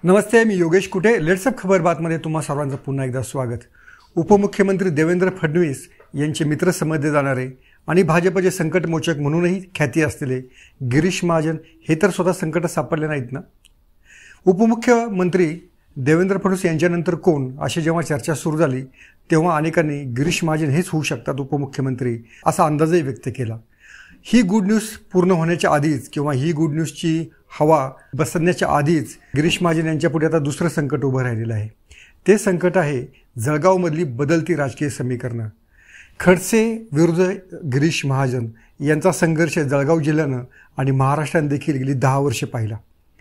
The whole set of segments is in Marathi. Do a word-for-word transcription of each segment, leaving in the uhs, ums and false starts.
नमस्ते, मी योगेश कुटे. लेट्सअप खबर बातमध्ये तुम्हा सर्वांचं पुन्हा एकदा स्वागत. उपमुख्यमंत्री देवेंद्र फडणवीस यांचे मित्र समजले जाणारे आणि भाजपचे संकटमोचक म्हणूनही ख्याती असलेले गिरीश महाजन हे तर स्वतः संकटात सापडले नाहीत ना. उपमुख्यमंत्री देवेंद्र फडणवीस यांच्यानंतर कोण अशी जेव्हा चर्चा सुरू झाली तेव्हा अनेकांनी गिरीश महाजन हेच होऊ शकतात उपमुख्यमंत्री असा अंदाजही व्यक्त केला. ही गुड न्यूज पूर्ण होण्याच्या आधीच किंवा ही गुड न्यूजची हवा बसण्याच्या आधीच गिरीश महाजन यांच्यापुढे आता दुसरं संकट उभं राहिलेलं आहे. ते संकट आहे जळगावमधली बदलती राजकीय समीकरणं. खडसे विरुद्ध गिरीश महाजन यांचा संघर्ष जळगाव जिल्ह्यानं आणि महाराष्ट्रानं देखील गेली दहा वर्षे पाहिला.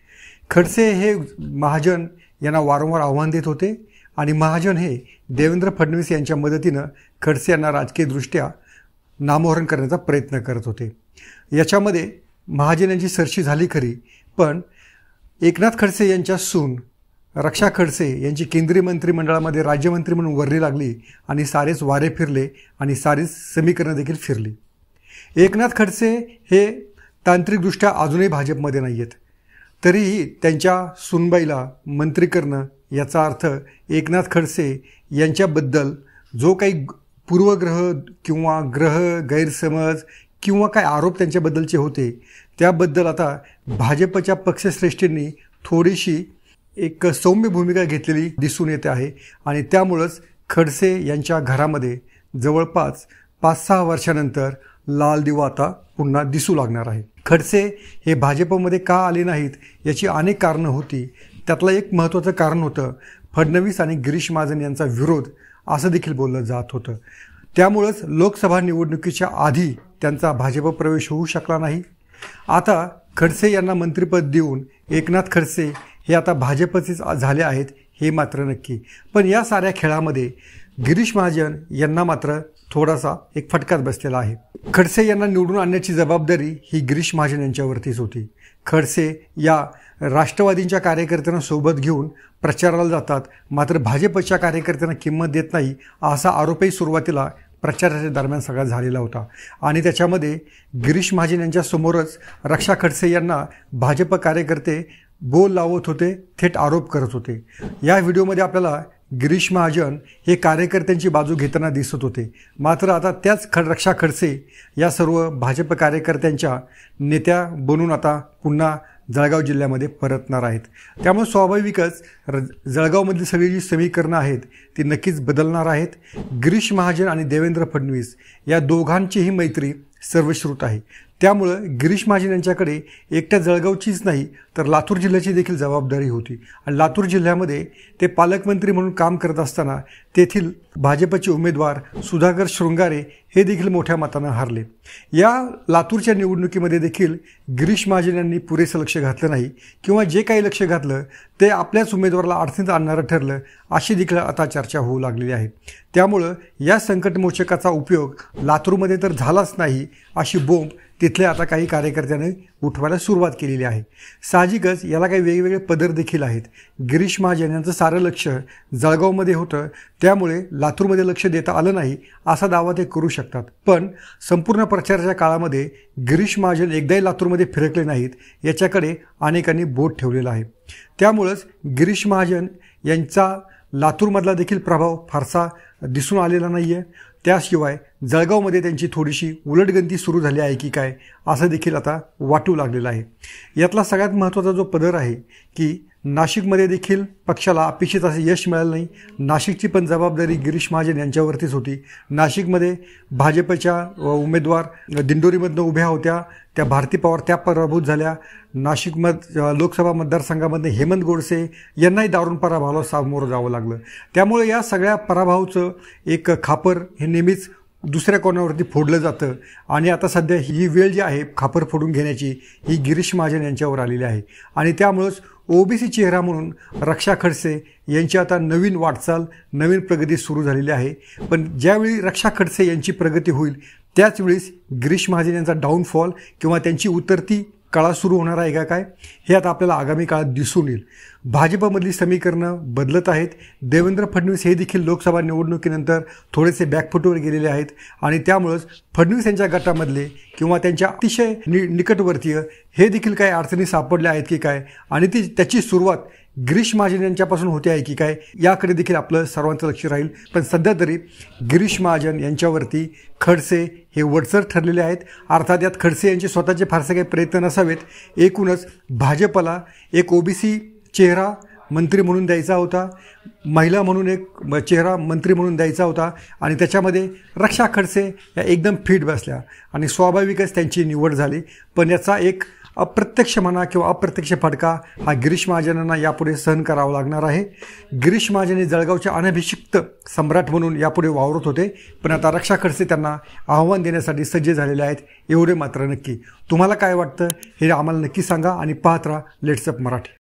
खडसे हे महाजन यांना वारंवार आव्हान देत होते आणि महाजन हे देवेंद्र फडणवीस यांच्या मदतीनं खडसे यांना राजकीयदृष्ट्या नामोहरण करण्याचा प्रयत्न करत होते. याच्यामध्ये महाजन यांची सरशी झाली खरी, पण एकनाथ खडसे यांच्या सून रक्षा खडसे यांची केंद्रीय मंत्रिमंडळामध्ये राज्यमंत्री म्हणून वर्णी लागली आणि सारेच वारे फिरले आणि सारीच समीकरणं देखील फिरली. एकनाथ खडसे हे तांत्रिकदृष्ट्या अजूनही भाजपमध्ये नाही आहेत, तरीही त्यांच्या सूनबाईला मंत्री करणं याचा अर्थ एकनाथ खडसे यांच्याबद्दल जो काही पूर्वग्रह किंवा ग्रह गैरसमज किंवा काय आरोप त्यांच्याबद्दलचे होते त्याबद्दल आता भाजपच्या पक्षश्रेष्ठींनी थोडीशी एक सौम्य भूमिका घेतलेली दिसून येते आहे आणि त्यामुळंच खडसे यांच्या घरामध्ये जवळपास पाच सहा वर्षानंतर लाल दिवा आता पुन्हा दिसू लागणार आहे. खडसे हे भाजपमध्ये का आले नाहीत याची अनेक कारणं होती. त्यातलं एक महत्त्वाचं कारण होतं फडणवीस आणि गिरीश महाजन यांचा विरोध असं देखील बोललं जात होतं. त्यामुळंच लोकसभा निवडणुकीच्या आधी त्यांचा भाजप प्रवेश होऊ शकला नाही. आता खडसे यांना मंत्रिपद देऊन एकनाथ खडसे हे आता भाजपचेच झाले आहेत हे मात्र नक्की. पण या साऱ्या खेळामध्ये गिरीश महाजन यांना मात्र थोडासा एक फटकाच बसलेला आहे. खडसे यांना निवडून आणण्याची जबाबदारी ही गिरीश महाजन यांच्यावरतीच होती. खडसे या राष्ट्रवादींच्या कार्यकर्त्यांना सोबत घेऊन प्रचाराला जातात, मात्र भाजपच्या कार्यकर्त्यांना किंमत देत नाही असा आरोपही सुरुवातीला प्रचाराच्या दरम्यान सगळा झालेला होता. आणि त्याच्यामध्ये गिरीश महाजन यांच्यासमोरच रक्षा खडसे यांना भाजप कार्यकर्ते बोल लावत होते, थेट आरोप करत होते. या व्हिडिओमध्ये आपल्याला गिरीश महाजन हे कार्यकर्त्यांची बाजू घेताना दिसत होते, मात्र आता त्याच खड रक्षा खडसे या सर्व भाजप कार्यकर्त्यांच्या नेत्या बनून आता पुन्हा जळगाव जिल्ह्यामध्ये परतणार आहेत. त्यामुळे स्वाभाविकच र जळगावमधली सगळी जी समीकरणं आहेत ती नक्कीच बदलणार आहेत. गिरीश महाजन आणि देवेंद्र फडणवीस या दोघांचीही मैत्री सर्वश्रुत आहे. त्यामुळं गिरीश महाजन यांच्याकडे एकट्या जळगावचीच नाही तर लातूर जिल्ह्याची देखील जबाबदारी होती आणि लातूर जिल्ह्यामध्ये ते पालकमंत्री म्हणून काम करत असताना तेथील भाजपचे उमेदवार सुधाकर शृंगारे हे देखील मोठ्या मतानं हारले. या लातूरच्या निवडणुकीमध्ये देखील गिरीश महाजन यांनी पुरेसं लक्ष घातलं नाही किंवा जे काही लक्ष घातलं ते आपल्याच उमेदवाराला अडचणीत आणणारं ठरलं अशी देखील आता चर्चा होऊ लागलेली आहे. त्यामुळं या संकटमोचकाचा उपयोग लातूरमध्ये तर झालाच नाही अशी बोंब तिथल्या आता काही कार्यकर्त्यांनी उठवायला सुरुवात केलेली आहे. साहजिकच याला काही वेगवेगळे पदर देखील आहेत. गिरीश महाजन यांचं सारं लक्ष जळगावमध्ये होतं, त्यामुळे लातूरमध्ये लक्ष देता आलं नाही असा दावा ते करू शकतात. पण संपूर्ण प्रचाराच्या काळामध्ये गिरीश महाजन एकदाही लातूरमध्ये फिरकले नाहीत याच्याकडे अनेकांनी बोट ठेवलेलं आहे. त्यामुळंच गिरीश महाजन यांचा लातूरमधला देखील प्रभाव फारसा दिसून आलेला नाही आहे. त्याशिवाय जळगावमध्ये त्यांची थोडीशी उलटगंती सुरू झाली आहे की काय असं देखील आता वाटू लागलेलं आहे. यातला सगळ्यात महत्त्वाचा जो पदर आहे की नाशिकमध्ये देखील पक्षाला अपेक्षित असे यश मिळालं नाही. नाशिकची पण जबाबदारी गिरीश महाजन यांच्यावरतीच होती. नाशिकमध्ये भाजपच्या उमेदवार दिंडोरीमधनं उभ्या होत्या, त्या भारती पवार त्या पराभूत झाल्या. नाशिकमध लोकसभा मतदारसंघामध्ये हेमंत गोडसे यांनाही दारुण पराभवाला सामोरं जावं लागलं. त्यामुळे या सगळ्या पराभवाचं एक खापर हे नेहमीच दुसऱ्या कोणावरती फोडलं जातं आणि आता सध्या ही वेळ जी आहे खापर फोडून घेण्याची ही गिरीश महाजन यांच्यावर आलेली आहे. आणि त्यामुळंच ओबीसी चेहरा म्हणून रक्षा खडसे यांची आता नवीन वाटचाल नवीन प्रगती सुरू झालेली आहे. पण ज्यावेळी रक्षा खडसे यांची प्रगती होईल त्याचवेळीस गिरीश महाजन यांचा डाऊनफॉल किंवा त्यांची उतरती कळा सुरू होणार आहे का काय हे आता आपल्याला आगामी काळात दिसून येईल. भाजपमधली समीकरणं बदलत आहेत. देवेंद्र फडणवीस हे देखील लोकसभा निवडणुकीनंतर थोडेसे बॅकफुटवर गेलेले आहेत आणि त्यामुळंच फडणवीस यांच्या गटामधले किंवा त्यांच्या अतिशय नि निकटवर्तीय हे देखील काही अडचणी सापडल्या आहेत की काय आणि ती त्याची सुरुवात गिरीश महाजन यांच्यापासून होते आहे की काय याकडे देखील आपलं सर्वांचं लक्ष राहील. पण सध्या तरी गिरीश महाजन यांच्यावरती खडसे हे वडसर ठरलेले आहेत. अर्थात यात खडसे यांचे स्वतःचे फारसे काही प्रयत्न नसावेत. एकूणच भाजपला एक ओबीसी चेहरा मंत्री म्हणून द्यायचा होता, महिला म्हणून एक चेहरा मंत्री म्हणून द्यायचा होता आणि त्याच्यामध्ये रक्षा खडसे या एकदम फिट बसल्या आणि स्वाभाविकच त्यांची निवड झाली. पण याचा एक अप्रत्यक्ष म्हणा किंवा अप्रत्यक्ष फटका हा गिरीश महाजनांना यापुढे सहन करावा लागणार आहे. गिरीश महाजन हे जळगावचे अनभिषिक्त सम्राट म्हणून यापुढे वावरत होते, पण आता रक्षा खडसे त्यांना आव्हान देण्यासाठी सज्ज झालेले आहेत, एवढे मात्र नक्की. तुम्हाला काय वाटतं हे आम्हाला नक्की सांगा आणि पाहत राहा लेट्स अप मराठी.